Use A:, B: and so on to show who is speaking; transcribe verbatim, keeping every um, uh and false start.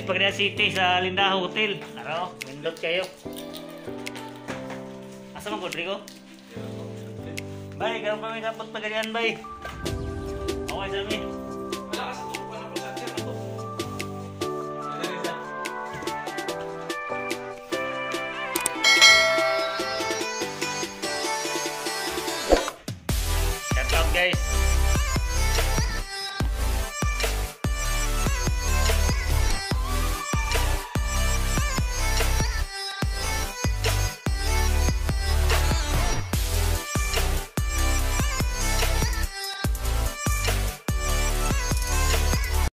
A: Pagdaan City sa Linda Hotel. Ano? Windot kayo. Asa man Rodrigo? Bay, gano'n pa may kapot pa ganyan, bay. Okay sa amin.